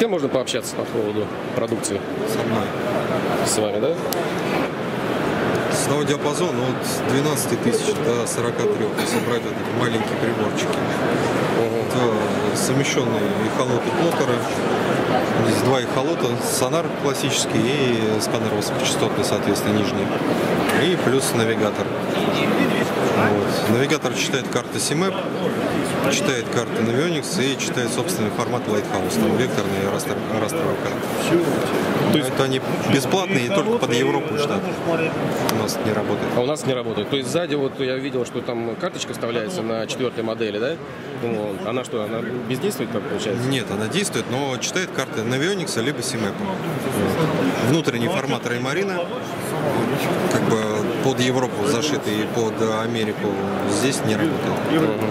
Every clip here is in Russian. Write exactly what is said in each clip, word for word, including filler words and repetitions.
кем можно пообщаться по поводу продукции? Со мной. С вами, да? Ценовой диапазон от двенадцати тысяч до сорока трёх, если брать вот эти маленькие приборчики. Угу. Это совмещенные эхолоты плоттеры. Здесь два эхолота, сонар классический и сканер высокочастотный, соответственно, нижний. И плюс навигатор. Вот. Навигатор читает карты си мэп, читает карты Navionics и читает собственный формат Lighthouse, там векторный и растер, растровый карт. То есть это они бесплатные и только под Европу штат. У нас не работает. А у нас не работает. То есть сзади вот я видел, что там карточка вставляется на четвертой модели, да? Ну, она что, она бездействует, как получается? Нет, она действует, но читает карты Navionics либо си мэп. Внутренний формат Реймарина, как бы под Европу зашитый и под Америку, здесь не работает. Угу.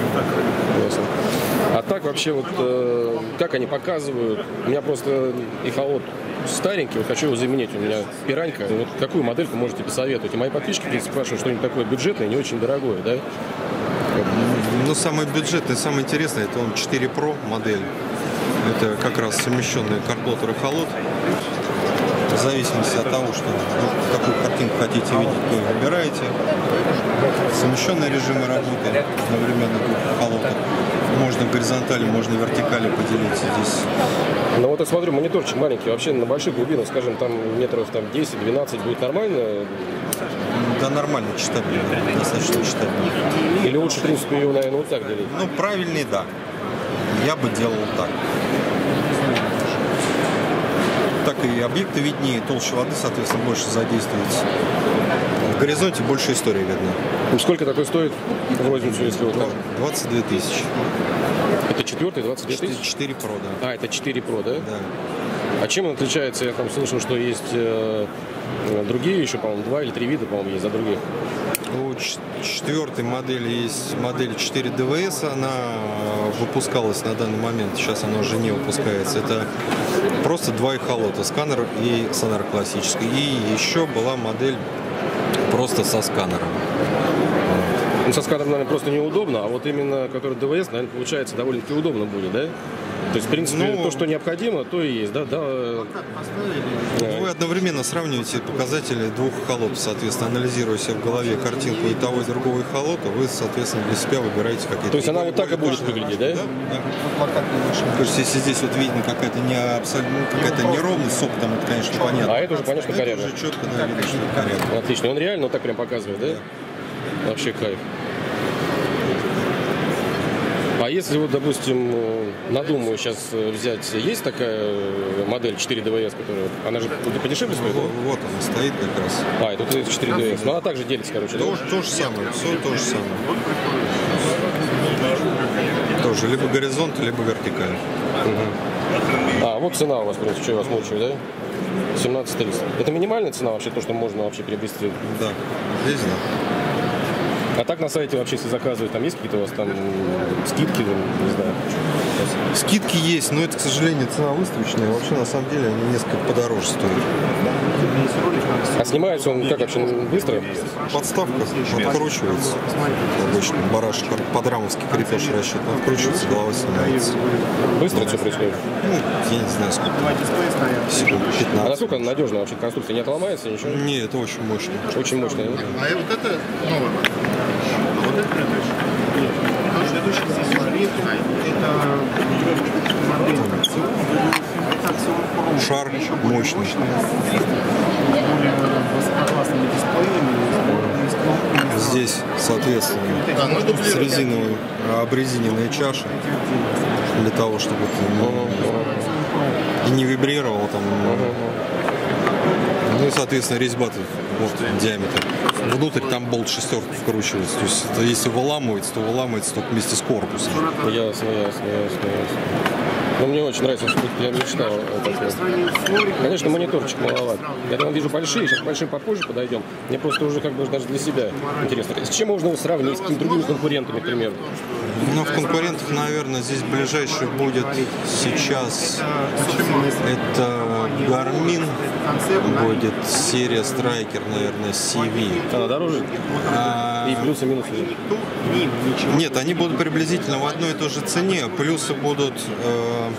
А так вообще вот э, как они показывают? У меня просто эхолот старенький, вот хочу его заменить. У меня пиранька. Вот какую модельку можете посоветовать? И мои подписчики, в принципе, спрашивают что-нибудь такое бюджетное, не очень дорогое, да? Ну, самый бюджетный, самый интересный, это он четыре про модель. Это как раз совмещенный карт-плоттер и эхолот. В зависимости от того, что вы какую картинку хотите видеть, вы выбираете. Совмещенные режимы работы одновременно двух эхолотов. Можно в горизонтали, можно в вертикали поделиться здесь. Ну вот я смотрю, мониторчик маленький, вообще на больших глубинах, скажем, там метров там десять-двенадцать будет нормально? Да нормально, читабельно, достаточно читабельно. Или лучше, в принципе, ее, наверное, вот так делить? Ну, правильнее, да. Я бы делал так. Так и объекты виднее, толще воды, соответственно, больше задействуется. В горизонте больше истории видно. Ну, сколько такой стоит в розницу, если вот так? двадцать две тысячи. Это четвертый, двадцать две тысячи? четыре про, да. А, это четыре про, да? Да. А чем он отличается? Я там слышал, что есть э, другие еще, по-моему, два или три вида, по-моему, есть за других. У четвертой модели есть модель четыре дэ вэ эс, она выпускалась на данный момент, сейчас она уже не выпускается. Это просто два эхолота, сканер и сонар классический. И еще была модель просто со сканером. Ну, со сканером, наверное, просто неудобно, а вот именно, который дэ вэ эс, наверное, получается, довольно-таки удобно будет, да? То есть, в принципе, ну, то, что необходимо, то и есть, да? да. Вы одновременно сравниваете показатели двух эхолотов, соответственно, анализируя себе в голове картинку и того, и другого эхолота, вы, соответственно, для себя выбираете какие-то... То есть она вот так и будет выглядеть, да? Да. да. То есть, если здесь вот видно какая-то не абсолютно, какая-то неровность с опытом, это, конечно, понятно. А это уже, конечно, корректно. Это уже четко, да, видно, что это корректно. Отлично. Он реально вот так прям показывает, да? да? Вообще кайф. А если вот, допустим, надумаю сейчас взять, есть такая модель четыре дэ вэ эс, которая, она же подешевле стоит? Вот, вот она стоит как раз. А, и тут есть четыре дэ эс, но она также делится, короче, то, да? То же самое, все то же самое. Тоже либо горизонт, либо вертикаль. Угу. А, вот цена у вас, в принципе, что я вас мучаю, да? семнадцать триста. Это минимальная цена вообще, то, что можно вообще приобрести? Да, здесь да. А так на сайте вообще, если заказывать, там есть какие-то у вас там скидки, не знаю? Скидки есть, но это, к сожалению, цена выставочная. Вообще, на самом деле, они несколько подороже стоят. А снимается он как вообще быстро? Подставка откручивается. Обычно бараш по-драмовски крепеж рассчитан. Откручивается, голова снимается. Быстро все происходит? Ну, я не знаю, сколько. Секунд пятнадцать. А насколько надежно вообще конструкция? Не отломается ничего? Не, это очень мощно. Очень мощно, да? А вот это новое. А вот это предыдущий. Предыдущий здесь смотри, это модель. Шар мощный. Здесь, соответственно, с резиновой обрезиненная чаша для того, чтобы и не вибрировал там. Ну и, соответственно, резьба вот диаметр. Внутрь там болт шестерки вкручивается. То есть это, если выламывается, то выламывается только вместе с корпусом. Ясно, ясно, ясно, ясно. Но мне очень нравится, что я мечтал. Конечно, мониторчик маловат. Я там вижу большие, сейчас большие попозже подойдем. Мне просто уже как бы даже для себя интересно. С чем можно его сравнить, с какими другими конкурентами, к примеру? Ну, в конкурентах, наверное, здесь ближайший будет сейчас это Garmin, будет серия Striker наверное, си ви. Она дороже? А, И плюсы, и минусы. Нет, они будут приблизительно в одной и той же цене. Плюсы будут э,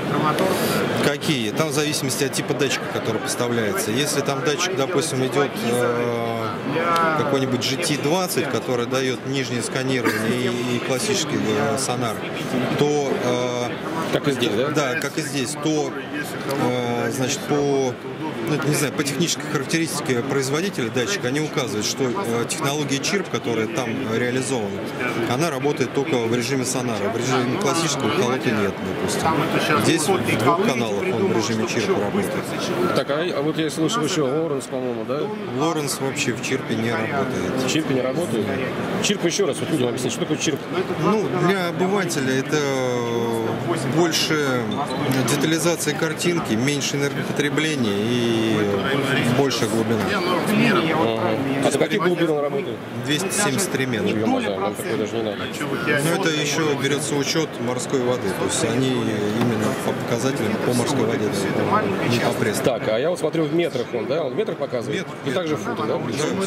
какие? Там в зависимости от типа датчика, который поставляется. Если там датчик, допустим, идет э, какой-нибудь джи ти двадцать, который дает нижнее сканирование и, и классический э, сонар, то э, как и здесь, да? Да, как и здесь, то э, значит по ну, не знаю, по технической характеристике производителя датчика они указывают, что э, технология чирп, которая там реализована, она работает только в режиме сонара. В режиме классического холота нет, допустим. Здесь в двух каналах он в режиме чирп работает. Так, а, а вот я слышал еще Лоренс, по-моему, да? Лоренс вообще в чирпе не работает. В чирпе не работает? Чирп еще раз, вот людям объяснить, что такое чирп? Ну, для обывателя это больше детализация картинки, меньше энергопотребления и большая глубина. Ага. А до каких глубин он работает? двести семьдесет три метра. Нам такое даже не надо. Но это еще берется учет морской воды. То есть они именно по показателям по морской воде, не по прессу. Так, а я вот смотрю в метрах он, да? Он в метрах показывает? Метр, И также в футах, да?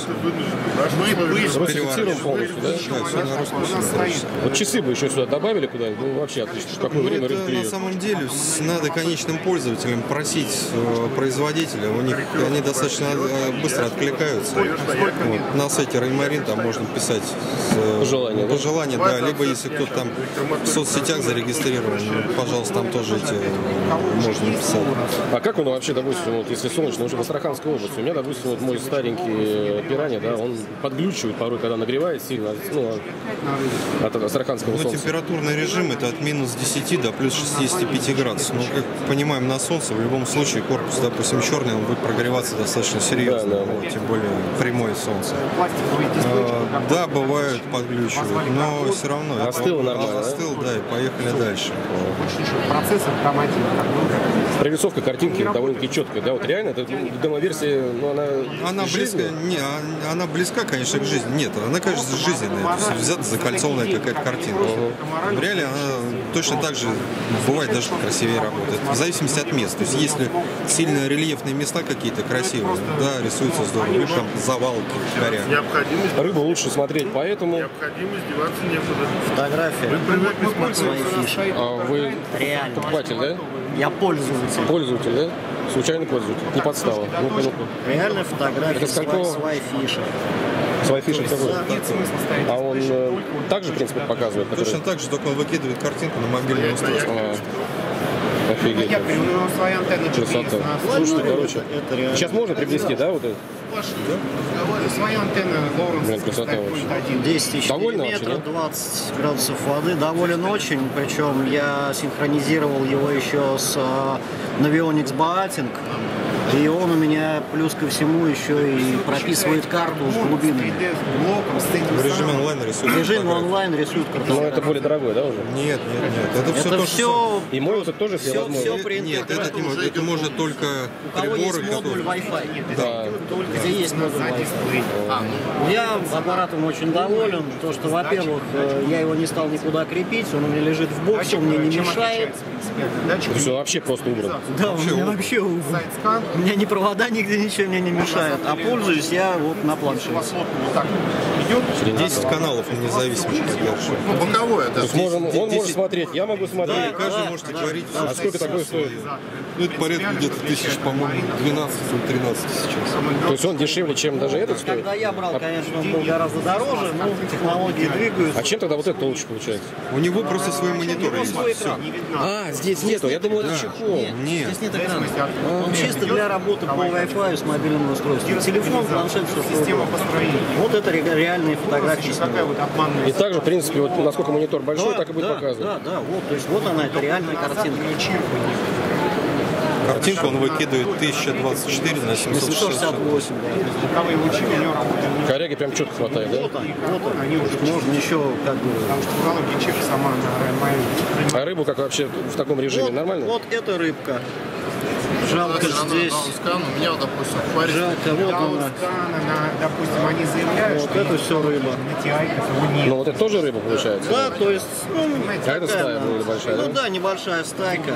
Да. Русифицируем полностью, да? Да, все на русском языке. Вот часы бы еще сюда добавили куда-нибудь, ну вообще отлично. В какое Ну, время это рынок на клюет? самом деле с- надо конечным пользователям просить э, производителя. У них они достаточно э, быстро откликаются. Вот. На сайте Реймарин там можно писать э, Пожелания, да? пожелания, да. Либо если кто-то там в соцсетях зарегистрирован, пожалуйста, там тоже эти э, можно написать. А как он вообще, допустим, вот если солнечно, уже в Астраханской области, у меня, допустим, вот мой старенький пиранья, да, он подглючивает порой, когда нагревает сильно, ну, от астраханского Ну, солнца. температурный режим это от минус десяти до плюс шестидесяти пяти градусов. Но, как понимаем, на солнце в любом случае корпус, допустим, черный, он будет прогреваться достаточно серьезно. Да, да. Вот, тем более прямое солнце. А, да, бывают подглючивают, но все равно. это- Остыло нормально, да? Остыл, да, и поехали дальше. Процессор хроматин. Прорисовка картинки довольно-таки четкая, да, вот реально, это демоверсия, ну, она Она близка, жизненная. не, а- она близка, конечно, к жизни. Нет, она, конечно, жизненная. То есть взята закольцованная какая-то картинка. В реале она точно так же бывает даже красивее работает. В зависимости от мест. То есть если сильно рельефные места какие-то красивые, да, рисуется здорово. Или там завалки в горях. Необходимость, Рыбу лучше смотреть, поэтому необходимость деваться некуда. Фотография. Вы привыкли смотреть. Свои фиши. а вы Реально. покупатель, да? Я пользователь. Пользователь, да? Случайный пользователь, не подстава. Ну-ка, ну-ка. Реальная фотография, Это с свои, какого? свои фиши. Свои фиши какой? А он э, также, в принципе, показывает? который- Точно так же, только он выкидывает картинку на мобильное устройство. А, офигеть. Я применил свои антенны джи пи эс Красота. на Слушайте, короче, Это реально. сейчас можно приобрести, да, вот это? свои антенны Лоуренс Блин, красота вообще. десять тысяч Довольно вообще, миллиметров, да? двадцать градусов воды. Доволен очень. Причем я синхронизировал его еще с э, Navionics Baating. И он у меня плюс ко всему еще и прописывает карту с глубинами. В режиме онлайн рисует. В режиме фотографии. онлайн рисует Но карту. это более дорогое, да, уже? Нет, нет, нет. Это все Это то, что... все, И мой вот это тоже все Всё- возможно. всё при Нет, это, интеграции не может, это может только у кого есть приборы, модуль которые... Wi-Fi. Да. Только где есть модуль Wi-Fi. Я аппаратом очень доволен, то что, во-первых, э, я его не стал никуда крепить, он у меня лежит в боксе, он мне не мешает. Это все вообще просто убрано. Да, у меня вообще у у меня ни провода нигде ничего мне не мешает, а пользуюсь я вот на планшете. десять каналов независимых поддерживает. Боковое, да. То есть можем- он может смотреть, я могу Да, смотреть. каждый может говорить. А сколько такое стоит? Ну, это порядка где-то тысяч, по-моему, двенадцать или тринадцать сейчас. То есть он дешевле, чем даже этот стоит? Когда я брал, конечно, он был гораздо дороже, но технологии двигаются. А чем тогда вот это лучше получается? У него просто свой монитор есть. Свой Все. экран. А, здесь нету, я думал, это чехол. Нет. Здесь нет экрана. Он чисто для работы по Wi-Fi с мобильным устройством. Телефон, планшет, все что Система угодно. построения. Вот это ре- реальные фотографии. с Какая него. вот обманная И также, в принципе, вот насколько монитор большой, Да, так и будет да, показывать. Да, да, вот, то есть вот она, это реальная картинка. Картинку он выкидывает тысяча двадцать четыре на семьсот семьсот шестьдесят шестьдесят. восемь, да. Боковые лучи у него работают. Коряги прям четко хватает, да? Вот он, вот он. Можно еще как бы Потому что технология чек сама на моей А рыбу как вообще в таком режиме Вот, нормально? вот эта рыбка. Жалко Она здесь. даунскан, у меня, допустим, хварит. Жалко, вот она. Даунскан, она, допустим, они заявляют, Вот что это есть все рыба. на тиайках его нет. Ну вот это тоже рыба получается? Да, то есть, ну, А это такая стая она. была большая, Ну да? да, небольшая стайка.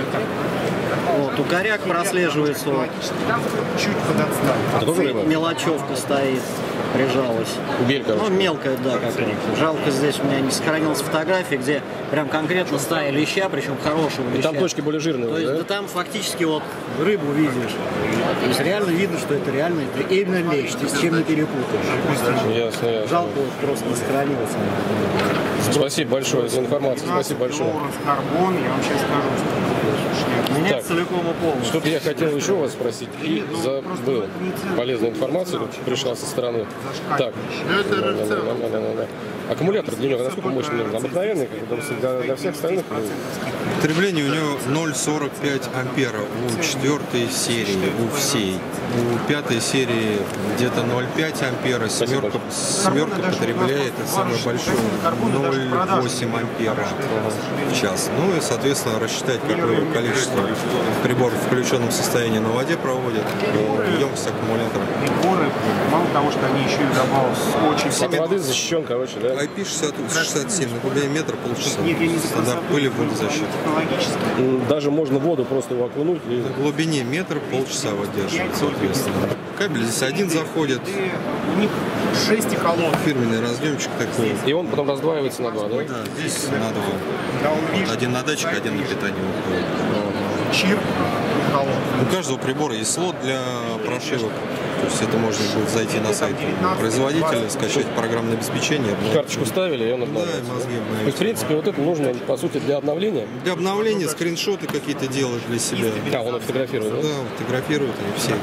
Вот, укоряк прослеживается. Вот. Там чуть подотстал. Это тоже рыба? Мелочевка стоит, прижалась. Бель, короче. Ну, мелкая, да, какая-то. Жалко, здесь у меня не сохранилась фотография, где прям конкретно стая леща, причем хорошего И леща. там точки более жирные, То есть, да? да там фактически вот рыбу видишь. То есть реально видно, что это реально, это именно лещ, ты с чем не перепутаешь. Ясно, ясно. Жалко, вот просто не сохранилось. Спасибо большое за информацию, спасибо большое. Лоуренс Карбон, я вам сейчас скажу, что Меня Так. целиком и полностью. Что-то я хотел еще вас спросить и забыл. Полезная информация тут пришла со стороны. Так. Ну, это Да, да, РЦ. да, да, да, да. Аккумулятор для него насколько мощный нужен? Обыкновенный, как для, для всех остальных? Потребление у него ноль целых сорок пять ампера у четвертой серии, у всей. У пятой серии где-то ноль целых пять ампера, семерка, семерка потребляет это самое большое ноль целых восемь ампера в час. Ну и, соответственно, рассчитать, какое количество приборов в включенном состоянии на воде проводят, емкость аккумулятора. приборы, мало того, что они еще и добавились очень От воды защищен, короче, да? ай пи шестьдесят шестьдесят семь на глубине метра полчаса. Нет, я не за Стандарт красоту, пыли водозащиты. технологически. М, Даже можно в воду просто его окунуть. И... На глубине метра полчаса выдерживает, соответственно. Кабель здесь один заходит, У них шесть эхолот. фирменный разъемчик такой. И он потом раздваивается на два, да? Да, здесь на два. Даунвиш, Один на датчик, один на питание уходит. чирп, эхолот. У каждого прибора есть слот для прошивок. То есть это можно будет зайти на сайт производителя, скачать программное обеспечение. обновить. Карточку ставили, и он Да, обновляется. и мозги То есть, в обновить. принципе, вот это нужно, по сути, для обновления. Для обновления скриншоты какие-то делать для себя. А, он их фотографирует, да? Да, фотографируют они все.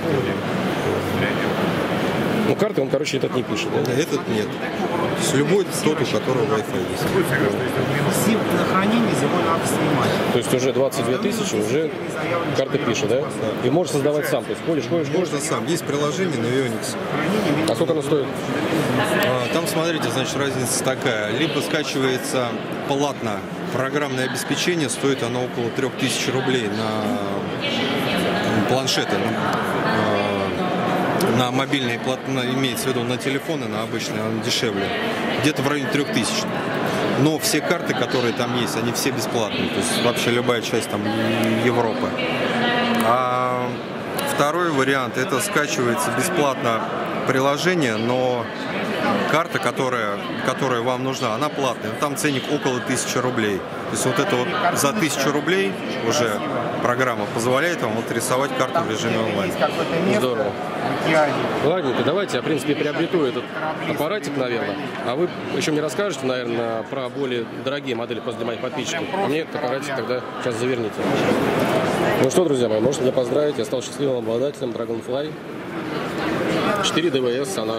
Ну, карты он, короче, этот не пишет, да? Да, этот нет. То есть любой тот, у которого Wi-Fi есть. Зим на хранение зимой надо снимать. То есть уже двадцать две тысячи, уже карты пишет, да? И можешь создавать сам. То есть ходишь, ходишь, ходишь. Можно сам. Есть приложение на Ionix. А сколько оно стоит? А, Там, смотрите, значит, разница такая. Либо скачивается платно программное обеспечение, стоит оно около трех тысяч рублей на планшеты, на, на мобильные, плат- на- имеется в виду на телефоны, на обычные, оно дешевле. Где-то в районе трех тысяч. Но все карты, которые там есть, они все бесплатные. То есть вообще любая часть там Европы. А второй вариант, это скачивается бесплатно приложение, но карта, которая, которая вам нужна, она платная. Там ценник около тысячи рублей. То есть вот это вот за тысячу рублей уже программа позволяет вам вот рисовать карту в режиме онлайн. Есть какое-то место Здорово. в океане. Ладненько, давайте, я, в принципе, приобрету этот аппаратик, наверное. А вы еще мне расскажете, наверное, про более дорогие модели просто для моих подписчиков. А мне этот аппаратик тогда сейчас заверните. Ну что, друзья мои, можете меня поздравить. Я стал счастливым обладателем Dragonfly четыре дэ вэ эс Sonar.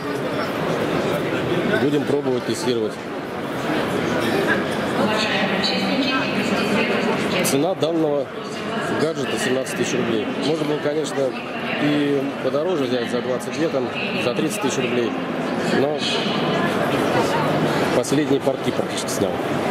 Будем пробовать тестировать. Цена данного гаджета семнадцать тысяч рублей. Можно было, конечно, и подороже взять за двадцать две, там, за тридцать тысяч рублей. Но последние портки практически снял.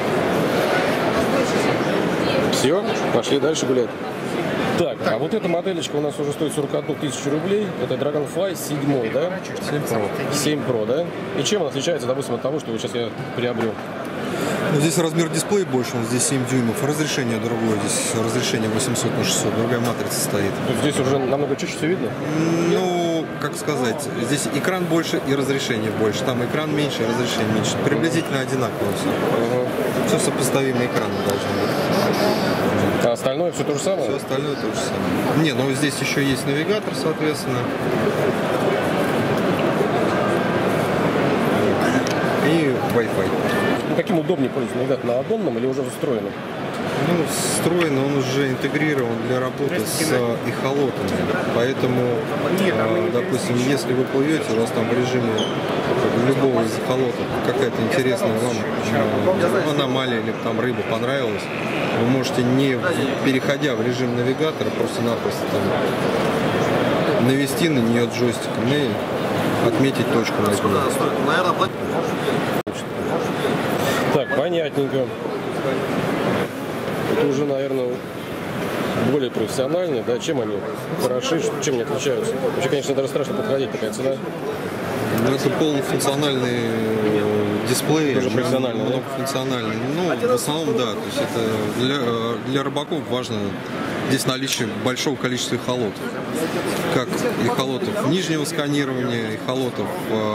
Все, пошли дальше гулять. Так, а вот эта моделечка у нас уже стоит сорок одну тысячу рублей. Это Dragonfly семь, да? семь про. семь про, да? И чем он отличается, допустим, от того, что сейчас я приобрел? Ну, здесь размер дисплея больше, он здесь семь дюймов. Разрешение другое, здесь разрешение восемьсот на шестьсот. Другая матрица стоит. То есть здесь уже намного чуть все видно? Ну, как сказать, здесь экран больше и разрешение больше. Там экран меньше, и разрешение меньше. Приблизительно одинаково все. Все сопоставимые экраны должны быть. А остальное все то же самое? Все остальное то же самое. Не, ну здесь еще есть навигатор, соответственно. И Wi-Fi. Ну, каким удобнее пользоваться? Навигатор на аддонном или уже встроенном? Ну, встроен, он уже интегрирован для работы с э, эхолотами. Поэтому, э, допустим, если вы плывете, у вас там в режиме любого из эхолотов какая-то интересная вам э, аномалия или там рыба понравилась, вы можете, не переходя в режим навигатора, просто-напросто там навести на нее джойстиком и отметить точку на ней. Так, понятненько. это уже, наверное, более профессиональные, да, чем они хороши, чем они отличаются. Вообще, конечно, даже страшно подходить, такая цена. Ну, это полуфункциональный дисплей, Тоже профессиональный, да? функциональный. Ну, в основном, да. То есть это для, для рыбаков важно здесь наличие большого количества эхолотов. Как эхолотов нижнего сканирования, эхолотов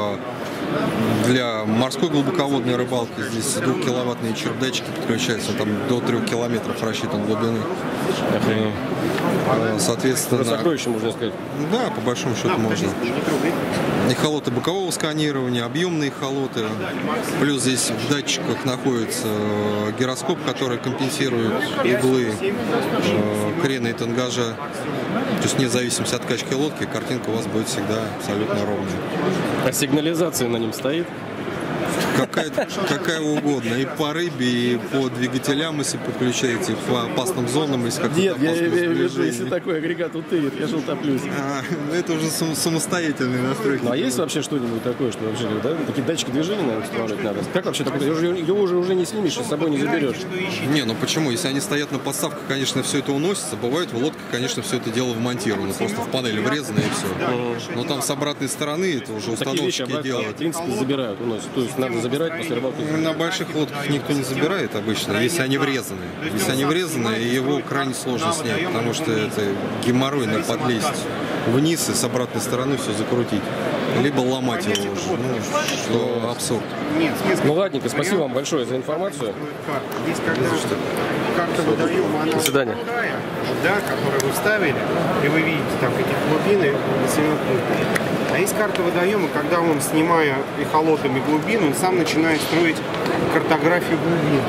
для морской глубоководной рыбалки. Здесь двухкиловаттные чердачки подключаются, там до трех километров рассчитан глубины. Соответственно, сокровище, можно сказать. Да, по большому счету можно. Эхолоты бокового сканирования, объемные эхолоты. Плюс здесь в датчиках находится гироскоп, который компенсирует углы э, крена и тангажа. То есть вне зависимости от качки лодки, картинка у вас будет всегда абсолютно ровная. А сигнализация на нем стоит? Какая, какая угодно. И по рыбе, и по двигателям, если подключаете, по опасным зонам, если как-то Нет, я опасное имею в виду, сближение. если такой агрегат утырит, я же утоплюсь. А, это уже сам- самостоятельные настройки. Ну а есть вообще что-нибудь такое, что вообще, да, такие датчики движения, наверное, устанавливать надо? Как вообще такое? Его уже, его уже, уже не снимешь, и с собой не заберешь. Не, ну почему? Если они стоят на подставках, конечно, все это уносится. Бывает, в лодках, конечно, все это дело вмонтировано. Просто в панели врезано и все. Но там с обратной стороны это уже Такие вещи установщики обратно, в делают. принципе, забирают, уносят. То есть надо забирать после рыбалки. На больших лодках никто не забирает обычно, если они врезаны. Если они врезаны, его крайне сложно снять, потому что это геморройно подлезть вниз и с обратной стороны все закрутить. Либо ломать его уже, ну, что абсурд. Нет, смысл. Ну ладненько, спасибо вам большое за информацию. Здесь когда карта выдаем, она До свидания. такая, да, которую вы вставили, и вы видите там какие глубины, А есть карта водоема, когда он, снимая эхолотами глубину, он сам начинает строить картографию глубин.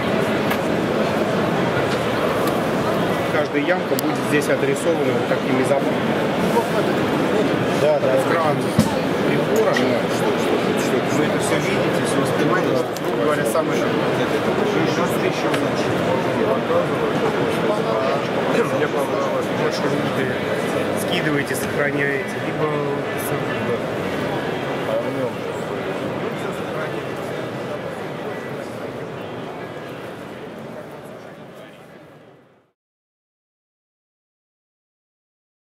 Каждая ямка будет здесь отрисована вот такими заборами. Да, да. Экран прибора, вы это все видите, все воспринимаете, грубо говоря, самое мне понравилось, больше скидываете, сохраняете, либо